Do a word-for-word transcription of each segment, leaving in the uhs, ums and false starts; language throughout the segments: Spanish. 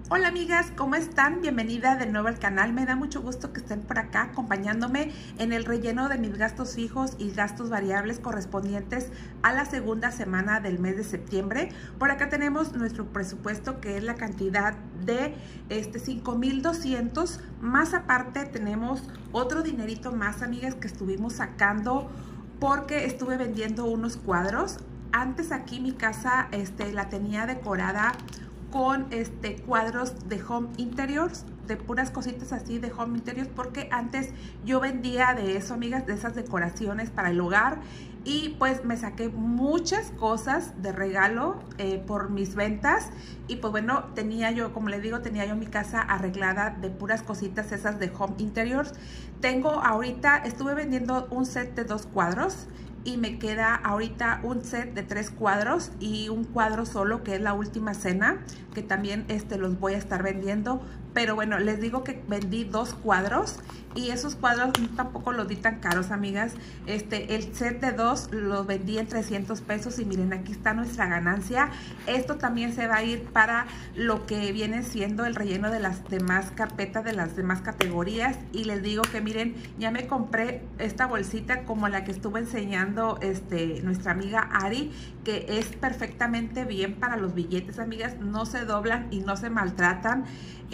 Hola amigas, ¿cómo están? Bienvenida de nuevo al canal. Me da mucho gusto que estén por acá acompañándome en el relleno de mis gastos fijos y gastos variables correspondientes a la segunda semana del mes de septiembre. Por acá tenemos nuestro presupuesto, que es la cantidad de este cinco mil doscientos, más aparte tenemos otro dinerito más, amigas, que estuvimos sacando porque estuve vendiendo unos cuadros. Antes aquí mi casa este, la tenía decorada con este cuadros de home interiors, de puras cositas así de home interiors, porque antes yo vendía de eso, amigas, de esas decoraciones para el hogar, y pues me saqué muchas cosas de regalo eh, por mis ventas. Y pues bueno, tenía yo, como les digo, tenía yo mi casa arreglada de puras cositas esas de home interiors. Tengo ahorita, estuve vendiendo un set de dos cuadros y me queda ahorita un set de tres cuadros y un cuadro solo, que es La Última Cena, que también este, los voy a estar vendiendo. Pero bueno, les digo que vendí dos cuadros y esos cuadros tampoco los di tan caros, amigas. Este, el set de dos los vendí en trescientos pesos y miren, aquí está nuestra ganancia. Esto también se va a ir para lo que viene siendo el relleno de las demás carpetas, de las demás categorías. Y les digo que miren, ya me compré esta bolsita como la que estuvo enseñando este, nuestra amiga Ari, que es perfectamente bien para los billetes, amigas. No se doblan y no se maltratan.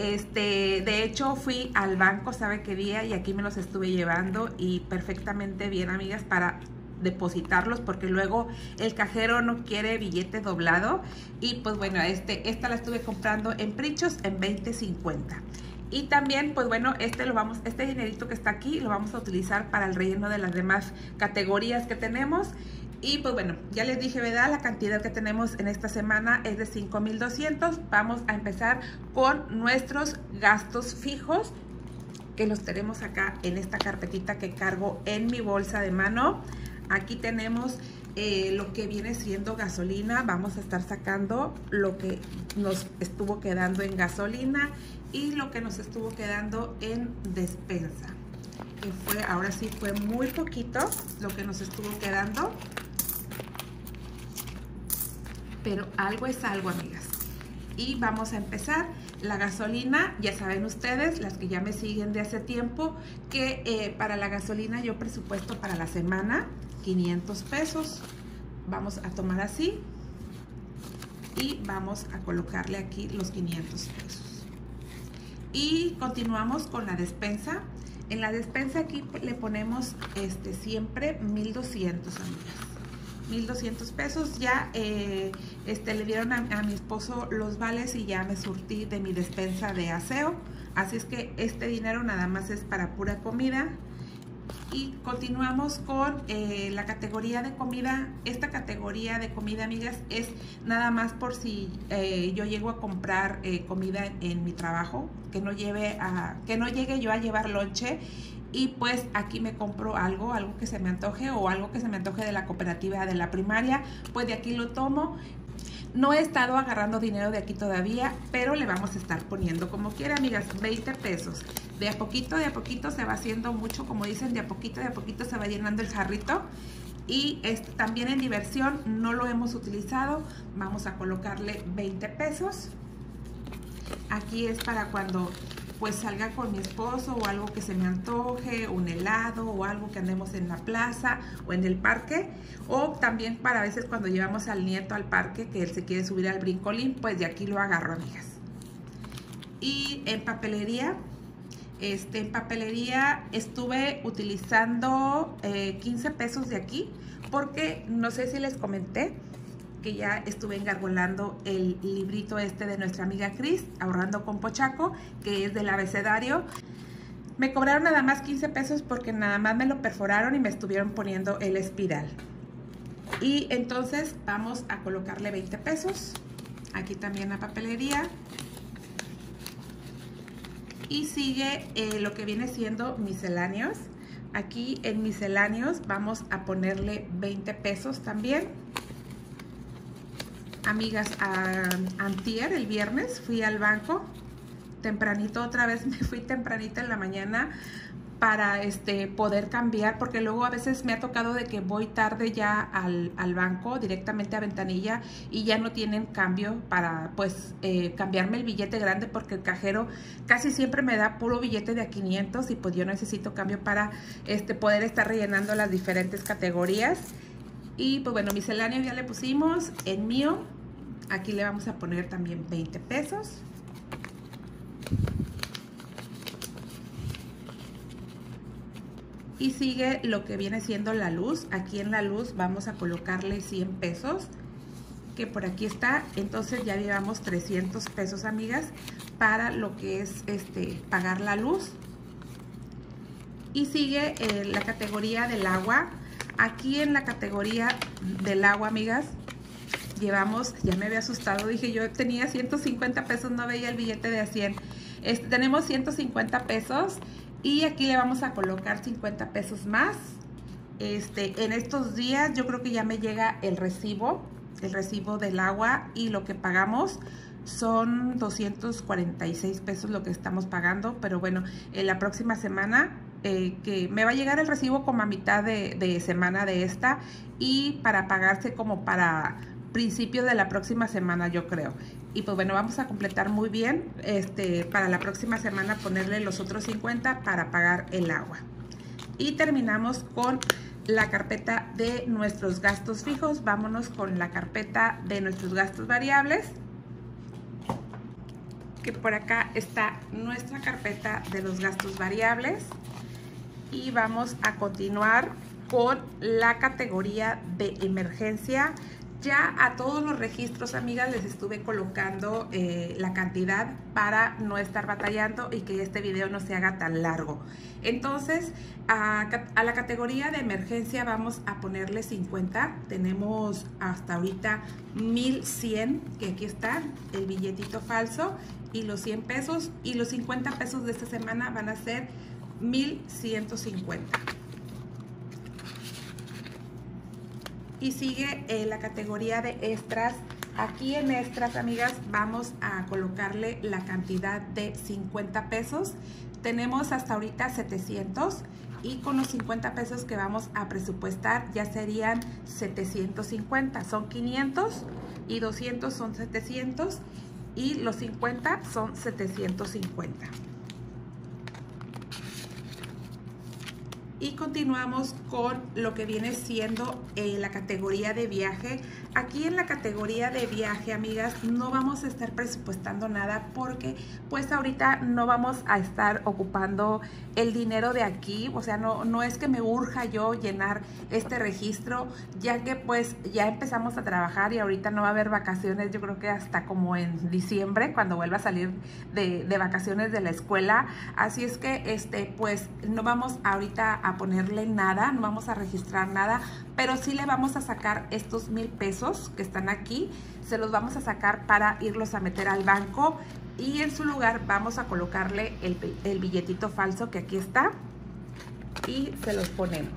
Este, de hecho fui al banco, ¿sabe qué día? Y aquí me los estuve llevando y perfectamente bien, amigas, para depositarlos, porque luego el cajero no quiere billete doblado. Y pues bueno, este, esta la estuve comprando en Prichos en veinte cincuenta. Y también, pues bueno, este lo vamos, este dinerito que está aquí lo vamos a utilizar para el relleno de las demás categorías que tenemos. Y pues bueno, ya les dije, ¿verdad? La cantidad que tenemos en esta semana es de cinco mil doscientos. Vamos a empezar con nuestros gastos fijos, que los tenemos acá en esta carpetita que cargo en mi bolsa de mano. Aquí tenemos eh, lo que viene siendo gasolina. Vamos a estar sacando lo que nos estuvo quedando en gasolina y lo que nos estuvo quedando en despensa, que fue, ahora sí fue muy poquito lo que nos estuvo quedando, pero algo es algo, amigas. Y vamos a empezar. La gasolina, ya saben ustedes, las que ya me siguen de hace tiempo, que eh, para la gasolina yo presupuesto para la semana quinientos pesos. Vamos a tomar así y vamos a colocarle aquí los quinientos pesos. Y continuamos con la despensa. En la despensa aquí le ponemos este, siempre mil doscientos, amigas. mil doscientos pesos. Ya eh, este, le dieron a, a mi esposo los vales y ya me surtí de mi despensa de aseo. Así es que este dinero nada más es para pura comida. Y continuamos con eh, la categoría de comida. Esta categoría de comida, amigas, es nada más por si eh, yo llego a comprar eh, comida en, en mi trabajo, que no lleve a, que no llegue yo a llevar lonche. Y pues aquí me compro algo, algo que se me antoje, o algo que se me antoje de la cooperativa de la primaria, pues de aquí lo tomo. No he estado agarrando dinero de aquí todavía, pero le vamos a estar poniendo como quiera, amigas, veinte pesos. De a poquito, de a poquito se va haciendo mucho, como dicen, de a poquito, de a poquito se va llenando el jarrito. Y este, también en diversión no lo hemos utilizado, vamos a colocarle veinte pesos. Aquí es para cuando pues salga con mi esposo o algo que se me antoje, un helado o algo que andemos en la plaza o en el parque, o también para a veces cuando llevamos al nieto al parque, que él se quiere subir al brincolín, pues de aquí lo agarro, amigas. Y en papelería, este, en papelería estuve utilizando eh, quince pesos de aquí, porque no sé si les comenté que ya estuve engargolando el librito este de nuestra amiga Cris, Ahorrando con Pochaco, que es del abecedario. Me cobraron nada más quince pesos porque nada más me lo perforaron y me estuvieron poniendo el espiral. Y entonces vamos a colocarle veinte pesos. Aquí también la papelería. Y sigue eh, lo que viene siendo misceláneos. Aquí en misceláneos vamos a ponerle veinte pesos también. Amigas, a, antier, el viernes, fui al banco tempranito, otra vez me fui tempranito en la mañana para este, poder cambiar, porque luego a veces me ha tocado de que voy tarde ya al, al banco, directamente a ventanilla, y ya no tienen cambio para pues eh, cambiarme el billete grande, porque el cajero casi siempre me da puro billete de a quinientos y pues yo necesito cambio para este, poder estar rellenando las diferentes categorías. Y pues bueno, misceláneo ya le pusimos. En mío, aquí le vamos a poner también veinte pesos. Y sigue lo que viene siendo la luz. Aquí en la luz vamos a colocarle cien pesos, que por aquí está. Entonces ya llevamos trescientos pesos, amigas, para lo que es este pagar la luz. Y sigue eh, la categoría del agua. Aquí en la categoría del agua, amigas, llevamos, ya me había asustado, dije yo tenía ciento cincuenta pesos, no veía el billete de a cien. Este, tenemos ciento cincuenta pesos. Y aquí le vamos a colocar cincuenta pesos más. Este, en estos días yo creo que ya me llega el recibo, el recibo del agua, y lo que pagamos son doscientos cuarenta y seis pesos lo que estamos pagando. Pero bueno, en la próxima semana eh, que me va a llegar el recibo como a mitad de, de semana de esta, y para pagarse como para principios de la próxima semana, yo creo. Y pues bueno, vamos a completar muy bien este para la próxima semana, ponerle los otros cincuenta para pagar el agua. Y terminamos con la carpeta de nuestros gastos fijos. Vámonos con la carpeta de nuestros gastos variables, que por acá está nuestra carpeta de los gastos variables. Y vamos a continuar con la categoría de emergencia. Ya a todos los registros, amigas, les estuve colocando eh, la cantidad para no estar batallando y que este video no se haga tan largo. Entonces, a, a la categoría de emergencia vamos a ponerle cincuenta. Tenemos hasta ahorita mil cien, que aquí está el billetito falso, y los cien pesos. Y los cincuenta pesos de esta semana van a ser mil ciento cincuenta. Y sigue eh, la categoría de extras. Aquí en extras, amigas, vamos a colocarle la cantidad de cincuenta pesos. Tenemos hasta ahorita setecientos, y con los cincuenta pesos que vamos a presupuestar ya serían setecientos cincuenta. Son quinientos y doscientos son setecientos, y los cincuenta son setecientos cincuenta. Y continuamos con lo que viene siendo eh, la categoría de viaje. Aquí en la categoría de viaje, amigas, no vamos a estar presupuestando nada, porque pues ahorita no vamos a estar ocupando el dinero de aquí. O sea, no, no es que me urja yo llenar este registro, ya que pues ya empezamos a trabajar y ahorita no va a haber vacaciones, yo creo que hasta como en diciembre, cuando vuelva a salir de, de vacaciones de la escuela. Así es que este pues no vamos ahorita a ponerle nada, no vamos a registrar nada, pero sí le vamos a sacar estos mil pesos que están aquí, se los vamos a sacar para irlos a meter al banco, y en su lugar vamos a colocarle el, el billetito falso que aquí está, y se los ponemos.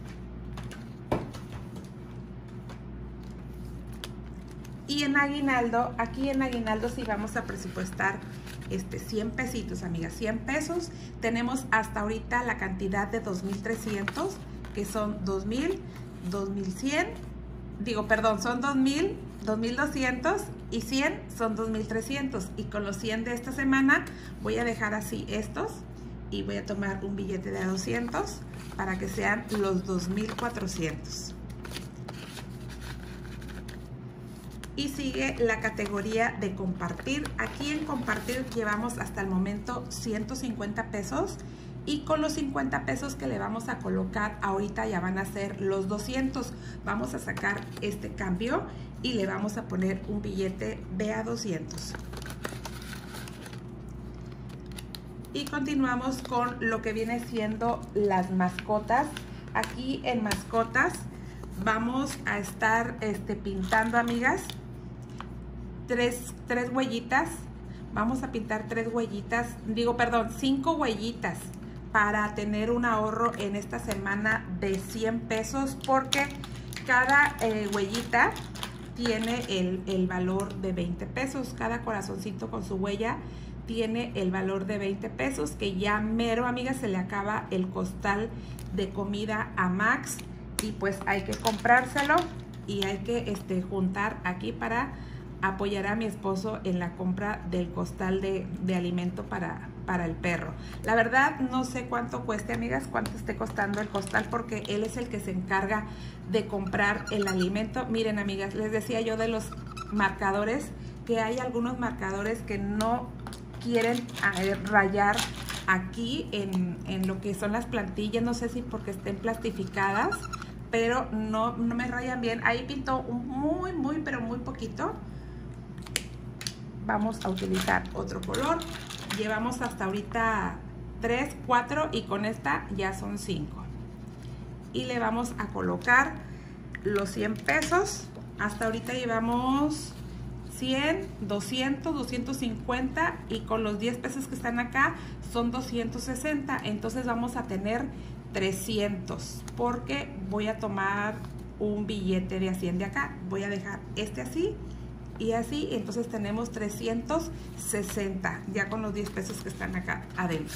Y en aguinaldo, aquí en aguinaldo sí vamos a presupuestar este cien pesitos, amigas, cien pesos. Tenemos hasta ahorita la cantidad de dos mil trescientos, que son dos mil, dos mil cien, digo, perdón, son dos mil, dos mil doscientos, y cien son dos mil trescientos. Y con los cien de esta semana voy a dejar así estos, y voy a tomar un billete de a doscientos para que sean los dos mil cuatrocientos. Y sigue la categoría de compartir. Aquí en compartir llevamos hasta el momento ciento cincuenta pesos, y con los cincuenta pesos que le vamos a colocar ahorita ya van a ser los doscientos. Vamos a sacar este cambio y le vamos a poner un billete de a doscientos. Y continuamos con lo que viene siendo las mascotas. Aquí en mascotas vamos a estar este, pintando, amigas, tres, tres huellitas. Vamos a pintar tres huellitas, digo, perdón, cinco huellitas, para tener un ahorro en esta semana de cien pesos, porque cada eh, huellita tiene el, el valor de veinte pesos. Cada corazoncito con su huella tiene el valor de veinte pesos, que ya mero, amigas, se le acaba el costal de comida a Max y pues hay que comprárselo y hay que este, juntar aquí para apoyar a mi esposo en la compra del costal de, de alimento para, para el perro. La verdad no sé cuánto cueste, amigas, cuánto esté costando el costal, porque él es el que se encarga de comprar el alimento. Miren, amigas, les decía yo de los marcadores, que hay algunos marcadores que no quieren eh, rayar aquí en, en lo que son las plantillas. No sé si porque estén plastificadas, pero no, no me rayan bien. Ahí pintó un muy, muy, pero muy poquito. Vamos a utilizar otro color. Llevamos hasta ahorita tres, cuatro y con esta ya son cinco. Y le vamos a colocar los cien pesos. Hasta ahorita llevamos cien, doscientos, doscientos cincuenta y con los diez pesos que están acá son doscientos sesenta. Entonces vamos a tener trescientos, porque voy a tomar un billete de a cien de acá. Voy a dejar este así y así, entonces tenemos trescientos sesenta ya con los diez pesos que están acá adentro.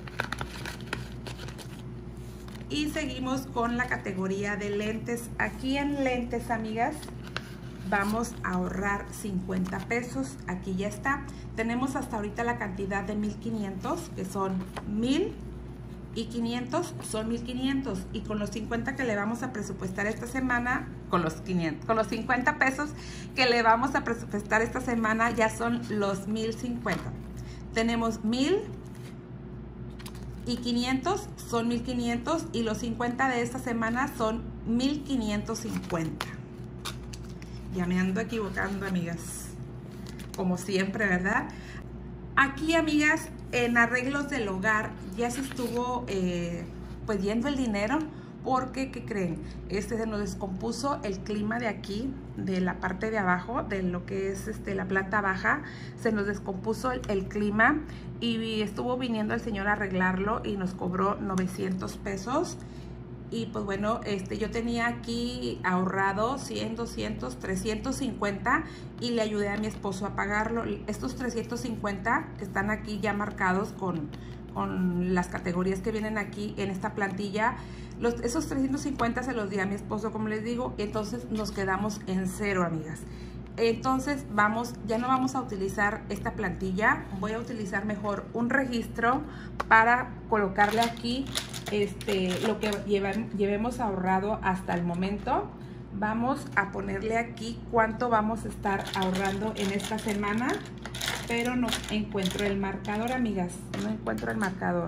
Y seguimos con la categoría de lentes. Aquí en lentes, amigas, vamos a ahorrar cincuenta pesos. Aquí ya está. Tenemos hasta ahorita la cantidad de mil quinientos, que son mil, y quinientos son mil quinientos, y con los cincuenta que le vamos a presupuestar esta semana, con los quinientos, con los cincuenta pesos que le vamos a presupuestar esta semana, ya son los mil cincuenta. Tenemos mil y quinientos, son mil quinientos, y los cincuenta de esta semana son mil quinientos cincuenta. Ya me ando equivocando, amigas, como siempre, ¿verdad? Aquí, amigas, en arreglos del hogar ya se estuvo eh, pues yendo el dinero, porque, ¿qué creen? Este se nos descompuso el clima de aquí, de la parte de abajo, de lo que es este, la planta baja. Se nos descompuso el, el clima y estuvo viniendo el señor a arreglarlo y nos cobró novecientos pesos. Y pues bueno, este, yo tenía aquí ahorrado cien, doscientos, trescientos cincuenta y le ayudé a mi esposo a pagarlo. Estos trescientos cincuenta que están aquí ya marcados con, con las categorías que vienen aquí en esta plantilla, los, esos trescientos cincuenta se los di a mi esposo, como les digo, entonces nos quedamos en cero, amigas. Entonces vamos, ya no vamos a utilizar esta plantilla, voy a utilizar mejor un registro para colocarle aquí este, lo que llevan, llevemos ahorrado hasta el momento. Vamos a ponerle aquí cuánto vamos a estar ahorrando en esta semana, pero no encuentro el marcador, amigas, no encuentro el marcador.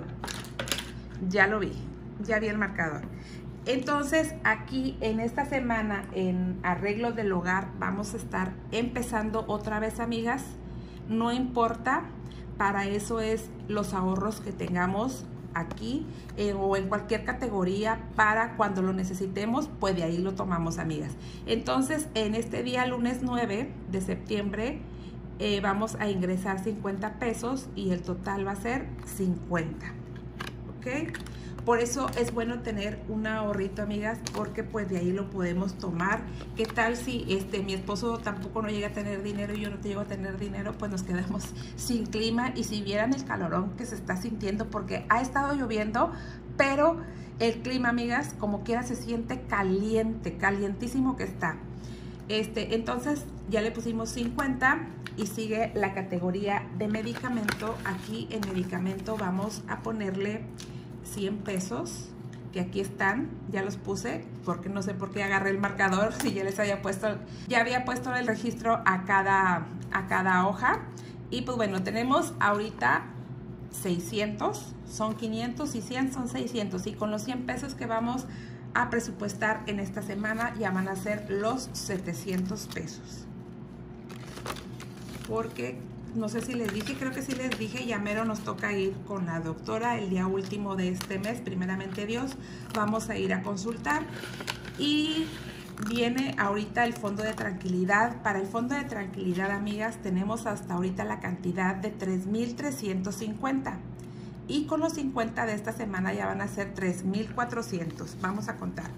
Ya lo vi, ya vi el marcador. Entonces aquí en esta semana en arreglos del hogar vamos a estar empezando otra vez, amigas. No importa, para eso es los ahorros que tengamos aquí eh, o en cualquier categoría, para cuando lo necesitemos, pues de ahí lo tomamos, amigas. Entonces en este día lunes nueve de septiembre eh, vamos a ingresar cincuenta pesos y el total va a ser cincuenta, ¿ok? Por eso es bueno tener un ahorrito, amigas, porque pues de ahí lo podemos tomar. ¿Qué tal si este mi esposo tampoco no llega a tener dinero y yo no te llego a tener dinero? Pues nos quedamos sin clima. Y si vieran el calorón que se está sintiendo, porque ha estado lloviendo, pero el clima, amigas, como quiera se siente caliente, calientísimo que está. Este, entonces ya le pusimos cincuenta y sigue la categoría de medicamento. Aquí en medicamento vamos a ponerle cien pesos, que aquí están, ya los puse, porque no sé por qué agarré el marcador, si ya les había puesto, ya había puesto el registro a cada, a cada hoja. Y pues bueno, tenemos ahorita seiscientos, son quinientos y cien son seiscientos, y con los cien pesos que vamos a presupuestar en esta semana ya van a ser los setecientos pesos, porque no sé si les dije, creo que sí les dije, ya mero nos toca ir con la doctora el día último de este mes, primeramente Dios, vamos a ir a consultar. Y viene ahorita el fondo de tranquilidad. Para el fondo de tranquilidad, amigas, tenemos hasta ahorita la cantidad de tres mil trescientos cincuenta. Y con los cincuenta de esta semana ya van a ser tres mil cuatrocientos. Vamos a contar.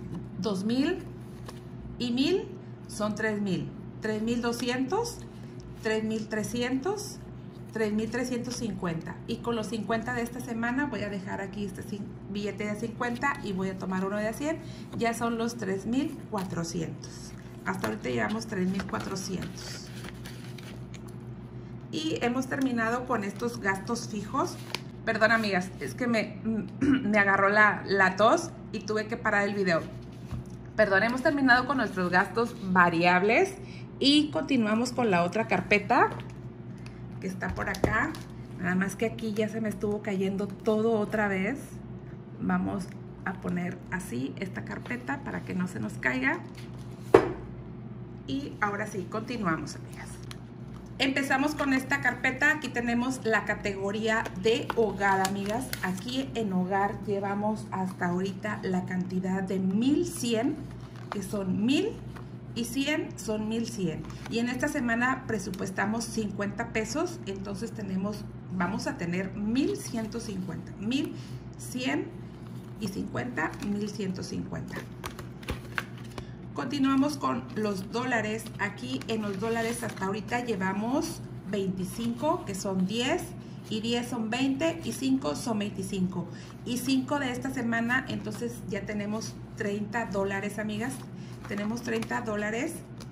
dos mil y mil son tres mil. tres mil doscientos tres mil trescientos, tres mil trescientos cincuenta. Y con los cincuenta de esta semana voy a dejar aquí este billete de cincuenta y voy a tomar uno de cien. Ya son los tres mil cuatrocientos. Hasta ahorita llevamos tres mil cuatrocientos. Y hemos terminado con estos gastos fijos. Perdón, amigas, es que me, me agarró la, la tos y tuve que parar el video. Perdón, hemos terminado con nuestros gastos variables y continuamos con la otra carpeta que está por acá. Nada más que aquí ya se me estuvo cayendo todo otra vez. Vamos a poner así esta carpeta para que no se nos caiga. Y ahora sí, continuamos, amigas. Empezamos con esta carpeta. Aquí tenemos la categoría de hogar, amigas. Aquí en hogar llevamos hasta ahorita la cantidad de mil cien, que son mil, y cien son mil cien. Y en esta semana presupuestamos cincuenta pesos, entonces tenemos, vamos a tener mil ciento cincuenta. mil cien y cincuenta, mil ciento cincuenta. Continuamos con los dólares. Aquí en los dólares hasta ahorita llevamos veinticinco, que son diez, y diez son veinte, y cinco son veinticinco. Y cinco de esta semana, entonces ya tenemos treinta dólares, amigas. Tenemos treinta dólares.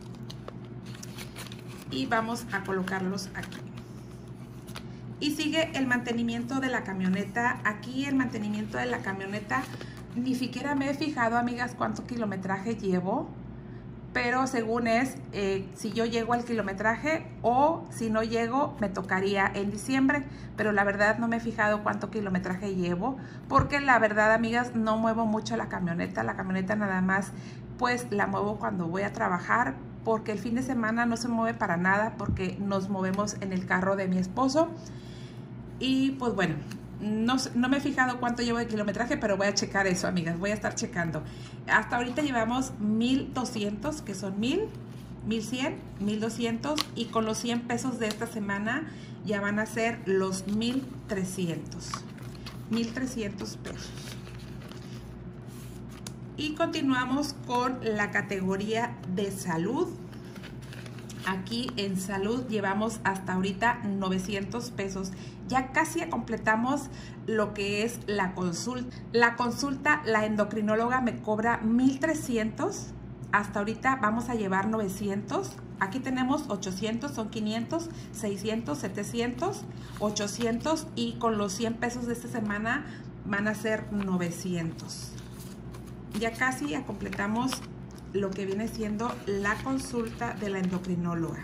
Y vamos a colocarlos aquí. Y sigue el mantenimiento de la camioneta. Aquí el mantenimiento de la camioneta, ni siquiera me he fijado, amigas, cuánto kilometraje llevo. Pero según es, eh, si yo llego al kilometraje, o si no llego, me tocaría en diciembre. Pero la verdad no me he fijado cuánto kilometraje llevo, porque la verdad, amigas, no muevo mucho la camioneta. La camioneta nada más pues la muevo cuando voy a trabajar, porque el fin de semana no se mueve para nada, porque nos movemos en el carro de mi esposo. Y pues bueno, no, no me he fijado cuánto llevo de kilometraje, pero voy a checar eso, amigas, voy a estar checando. Hasta ahorita llevamos mil doscientos, que son mil, mil cien, mil doscientos, y con los cien pesos de esta semana ya van a ser los mil trescientos. mil trescientos pesos. Y continuamos con la categoría de salud. Aquí en salud llevamos hasta ahorita novecientos pesos. Ya casi completamos lo que es la consulta. La consulta, la endocrinóloga me cobra mil trescientos. Hasta ahorita vamos a llevar novecientos. Aquí tenemos ochocientos, son quinientos, seiscientos, setecientos, ochocientos, y con los cien pesos de esta semana van a ser novecientos. Ya casi ya completamos lo que viene siendo la consulta de la endocrinóloga.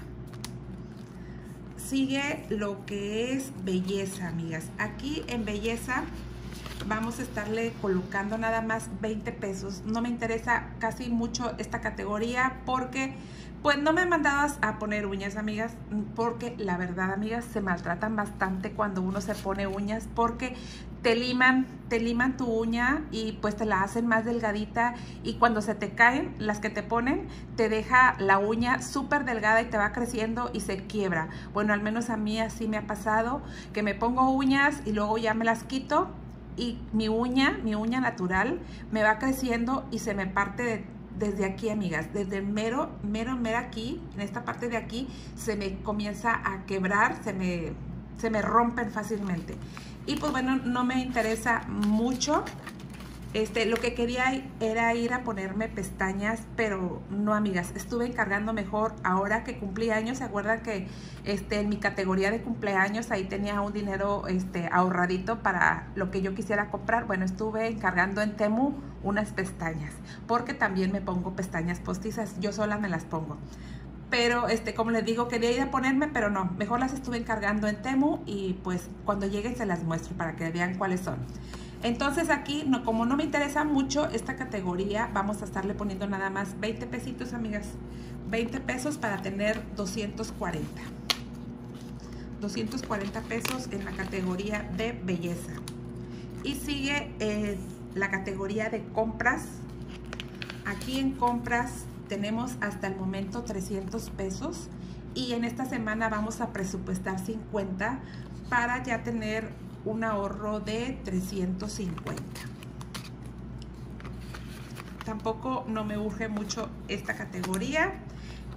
Sigue lo que es belleza, amigas. Aquí en belleza vamos a estarle colocando nada más veinte pesos. No me interesa casi mucho esta categoría porque pues no me han mandado a poner uñas, amigas, porque la verdad, amigas, se maltratan bastante cuando uno se pone uñas, porque te liman, te liman tu uña y pues te la hacen más delgadita, y cuando se te caen las que te ponen, te deja la uña súper delgada y te va creciendo y se quiebra. Bueno, al menos a mí así me ha pasado, que me pongo uñas y luego ya me las quito y mi uña, mi uña natural me va creciendo y se me parte de, desde aquí, amigas, desde mero, mero, mero aquí, en esta parte de aquí, se me comienza a quebrar, se me, se me rompen fácilmente. Y pues bueno, no me interesa mucho. Este, lo que quería era ir a ponerme pestañas, pero no, amigas, estuve encargando mejor ahora que cumplí años. ¿Se acuerdan que este, en mi categoría de cumpleaños ahí tenía un dinero este, ahorradito para lo que yo quisiera comprar? Bueno, estuve encargando en Temu unas pestañas, porque también me pongo pestañas postizas, yo sola me las pongo. Pero este, como les digo, quería ir a ponerme, pero no, mejor las estuve encargando en Temu, y pues cuando lleguen se las muestro para que vean cuáles son. Entonces aquí, no, como no me interesa mucho esta categoría, vamos a estarle poniendo nada más veinte pesitos, amigas. veinte pesos para tener doscientos cuarenta. doscientos cuarenta pesos en la categoría de belleza. Y sigue eh, la categoría de compras. Aquí en compras tenemos hasta el momento trescientos pesos. Y en esta semana vamos a presupuestar cincuenta para ya tener un ahorro de trescientos cincuenta. Tampoco no me urge mucho esta categoría.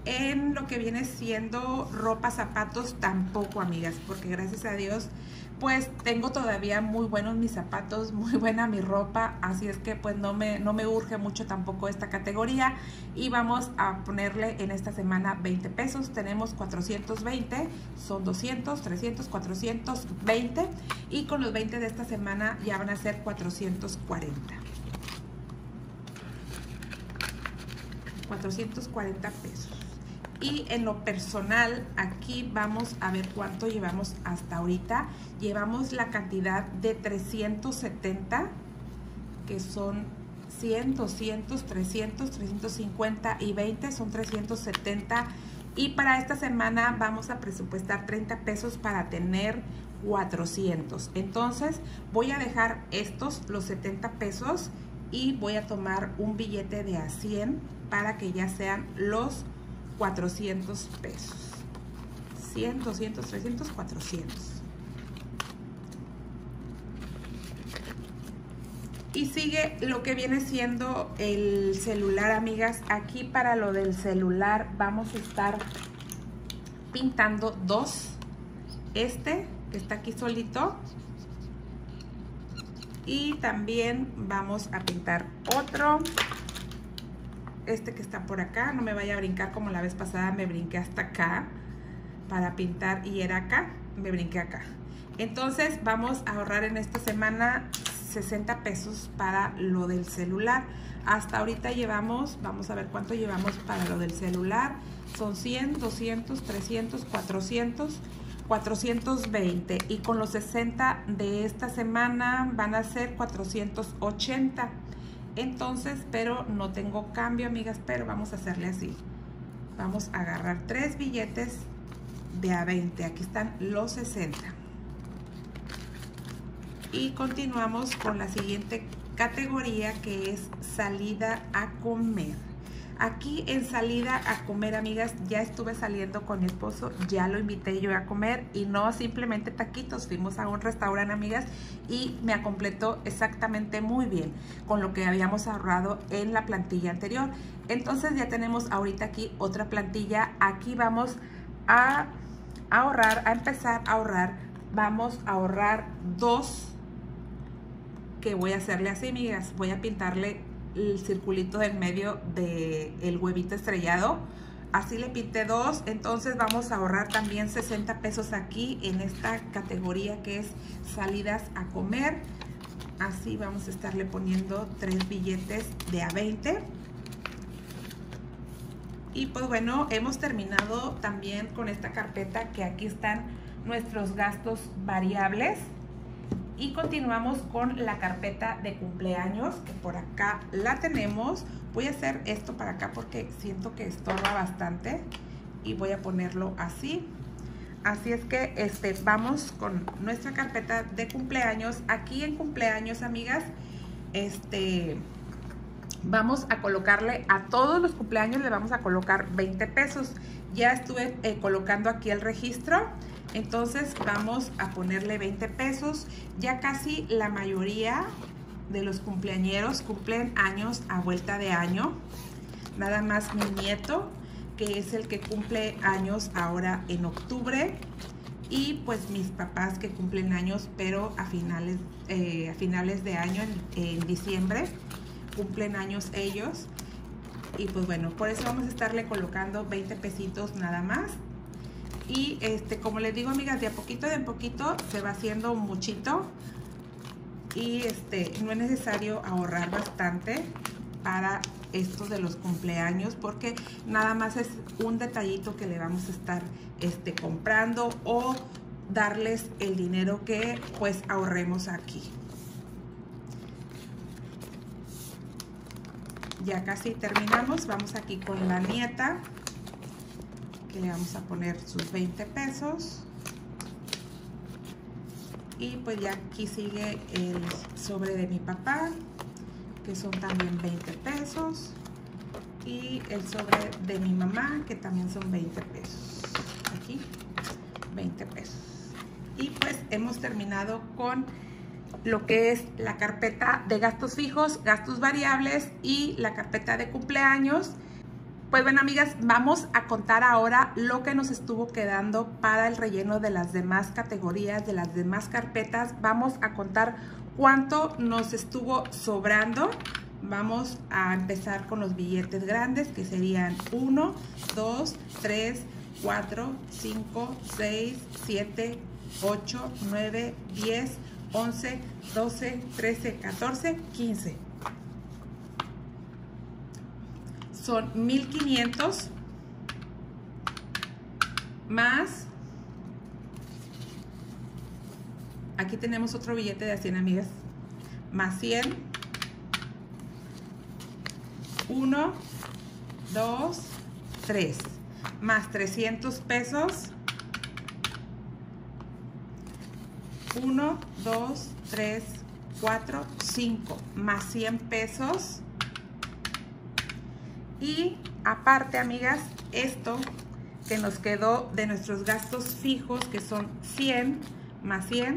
En lo que viene siendo ropa, zapatos, tampoco, amigas, porque gracias a Dios pues tengo todavía muy buenos mis zapatos, muy buena mi ropa, así es que pues no me, no me urge mucho tampoco esta categoría. Y vamos a ponerle en esta semana veinte pesos. Tenemos cuatrocientos veinte, son doscientos, trescientos, cuatrocientos veinte, y con los veinte de esta semana ya van a ser cuatrocientos cuarenta. cuatrocientos cuarenta pesos. Y en lo personal, aquí vamos a ver cuánto llevamos hasta ahorita. Llevamos la cantidad de trescientos setenta, que son cien, doscientos, trescientos, trescientos cincuenta y veinte, son trescientos setenta. Y para esta semana vamos a presupuestar treinta pesos para tener cuatrocientos. Entonces voy a dejar estos, los setenta pesos, y voy a tomar un billete de a cien para que ya sean los cuatrocientos pesos. cien, doscientos, trescientos, cuatrocientos. Y sigue lo que viene siendo el celular, amigas. Aquí para lo del celular vamos a estar pintando dos. Este que está aquí solito, y también vamos a pintar otro, este que está por acá. No me vaya a brincar como la vez pasada, me brinqué hasta acá para pintar y era acá, me brinqué acá. Entonces vamos a ahorrar en esta semana sesenta pesos para lo del celular. Hasta ahorita llevamos, vamos a ver cuánto llevamos para lo del celular. Son cien, doscientos, trescientos, cuatrocientos, cuatrocientos veinte, y con los sesenta de esta semana van a ser cuatrocientos ochenta. Entonces, pero no tengo cambio, amigas, pero vamos a hacerle así. Vamos a agarrar tres billetes de a veinte. Aquí están los sesenta. Y continuamos con la siguiente categoría, que es salida a comer. Aquí en salida a comer, amigas, ya estuve saliendo con mi esposo, ya lo invité yo a comer, y no simplemente taquitos, fuimos a un restaurante, amigas, y me completó exactamente muy bien con lo que habíamos ahorrado en la plantilla anterior. Entonces ya tenemos ahorita aquí otra plantilla. Aquí vamos a ahorrar, a empezar a ahorrar. Vamos a ahorrar dos, que voy a hacerle así, amigas. Voy a pintarle el circulito del medio del huevito estrellado, así le pinté dos. Entonces vamos a ahorrar también sesenta pesos aquí en esta categoría que es salidas a comer. Así vamos a estarle poniendo tres billetes de a veinte. Y pues bueno, hemos terminado también con esta carpeta, que aquí están nuestros gastos variables. Y continuamos con la carpeta de cumpleaños, que por acá la tenemos. Voy a hacer esto para acá porque siento que estorba bastante, y voy a ponerlo así. Así es que este, vamos con nuestra carpeta de cumpleaños. Aquí en cumpleaños, amigas, este, vamos a colocarle a todos los cumpleaños, le vamos a colocar veinte pesos. Ya estuve eh, colocando aquí el registro. Entonces vamos a ponerle veinte pesos. Ya casi la mayoría de los cumpleañeros cumplen años a vuelta de año. Nada más mi nieto, que es el que cumple años ahora en octubre. Y pues mis papás, que cumplen años, pero a finales, eh, a finales de año, en, en diciembre, cumplen años ellos. Y pues bueno, por eso vamos a estarle colocando veinte pesitos nada más. Y este, como les digo, amigas, de a poquito de a poquito se va haciendo muchito, y este, no es necesario ahorrar bastante para estos de los cumpleaños, porque nada más es un detallito que le vamos a estar este, comprando, o darles el dinero que pues ahorremos aquí. Ya casi terminamos. Vamos aquí con la nieta, que le vamos a poner sus veinte pesos. Y pues ya aquí sigue el sobre de mi papá, que son también veinte pesos. Y el sobre de mi mamá, que también son veinte pesos. Aquí, veinte pesos. Y pues hemos terminado con lo que es la carpeta de gastos fijos, gastos variables y la carpeta de cumpleaños. Pues bueno, amigas, vamos a contar ahora lo que nos estuvo quedando para el relleno de las demás categorías, de las demás carpetas. Vamos a contar cuánto nos estuvo sobrando. Vamos a empezar con los billetes grandes, que serían uno, dos, tres, cuatro, cinco, seis, siete, ocho, nueve, diez, once, doce, trece, catorce, quince. Son mil quinientos más, aquí tenemos otro billete de cien, amigas, más cien, uno, dos, tres, más trescientos pesos, uno, dos, tres, cuatro, cinco, más cien pesos. Y aparte, amigas, esto que nos quedó de nuestros gastos fijos, que son cien más cien,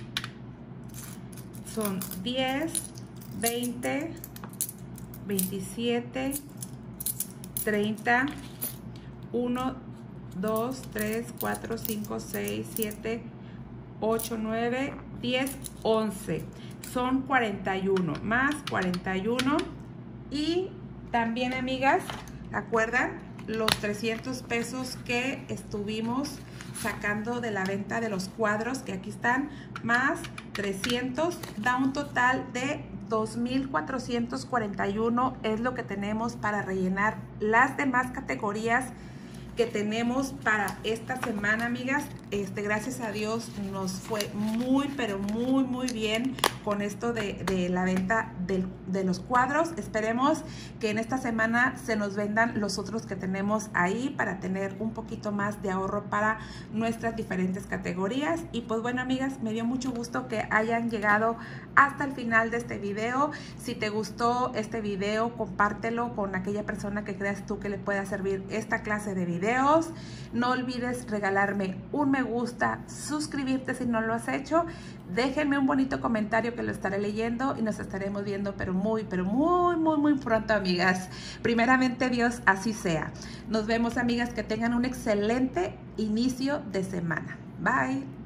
son diez, veinte, veintisiete, treinta, uno, dos, tres, cuatro, cinco, seis, siete, ocho, nueve, diez, once. Son cuarenta y uno, más cuarenta y uno. Y también, amigas, ¿acuerdan? Los trescientos pesos que estuvimos sacando de la venta de los cuadros, que aquí están, más trescientos, da un total de dos mil cuatrocientos cuarenta y uno. Es lo que tenemos para rellenar las demás categorías que tenemos para esta semana, amigas. Este, gracias a Dios nos fue muy, pero muy, muy bien con esto de, de la venta de, de los cuadros. Esperemos que en esta semana se nos vendan los otros que tenemos ahí para tener un poquito más de ahorro para nuestras diferentes categorías. Y pues bueno, amigas, me dio mucho gusto que hayan llegado hasta el final de este video. Si te gustó este video, compártelo con aquella persona que creas tú que le pueda servir esta clase de videos. No olvides regalarme un me gusta, suscribirte si no lo has hecho. Déjenme un bonito comentario que lo estaré leyendo y nos estaremos viendo pero muy, pero muy, muy, muy pronto, amigas. Primeramente Dios, así sea. Nos vemos, amigas, que tengan un excelente inicio de semana. Bye.